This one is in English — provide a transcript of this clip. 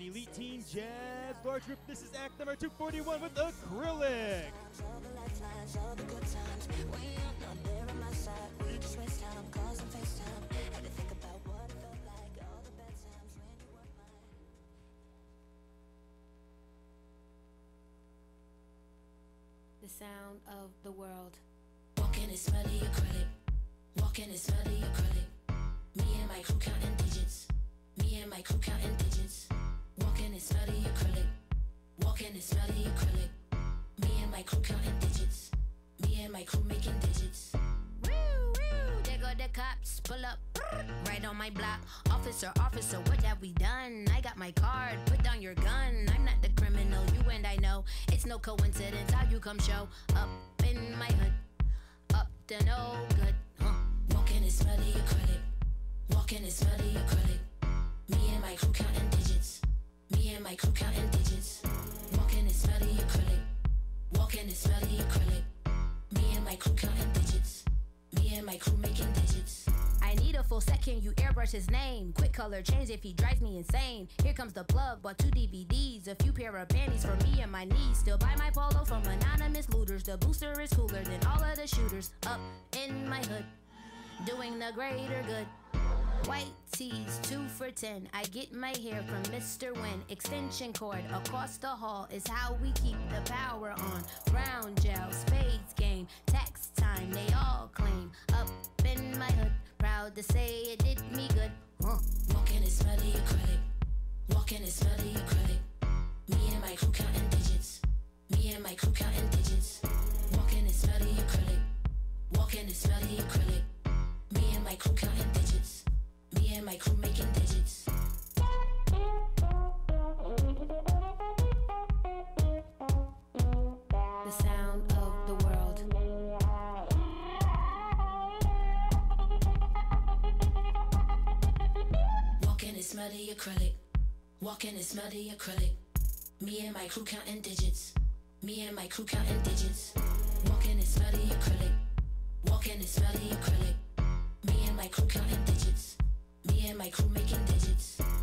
Elite Teen Jazz Large Group. This is act number 241 with Acrylic. The sound of the world. Walking and smell the acrylic. Walking and smell the acrylic. Me and my crew counting digits. Me and my crew counting digits. Walking and smell the acrylic. Walking and smell the acrylic. Me and my crew counting digits. Me and my crew making digits. Woo, woo, there go the cops. Pull up, right on my block. Officer, officer, what have we done? I got my card, put down your gun. I'm not the criminal, you and I know. It's no coincidence how you come show up in my hood. Up to no good, Walking and smell the acrylic. Walking and smell the acrylic. Me and my crew counting digits. Me and my crew counting digits. Walking and smell the acrylic. Walking and smell the acrylic. Me and my crew counting digits. Me and my crew making digits. I need a full second, you airbrush his name. Quick color change if he drives me insane. Here comes the plug, bought 2 DVDs. A few pair of panties for me and my niece. Still buy my polo from anonymous looters. The booster is cooler than all of the shooters. Up in my hood, doing the greater good. White tees, 2 for 10. I get my hair from Mr. Win. Extension cord across the hall is how we keep the power on. Brown gel, spades game, tax time, they all claim. Up in my hood, proud to say it did me good. Walking and smell the acrylic. Walking and smell the acrylic. Me and my crew counting digits. Me and my crew counting digits. Walking and smell the acrylic. Walking and smell the acrylic. Me and my crew counting digits. Me and my crew making digits. The sound of the world. Walking and smell the acrylic. Walking and smell the acrylic. Me and my crew counting digits. Me and my crew counting digits. Walking and smell the acrylic. Walking and smell the acrylic. Me and my crew counting digits. Me and my crew making digits.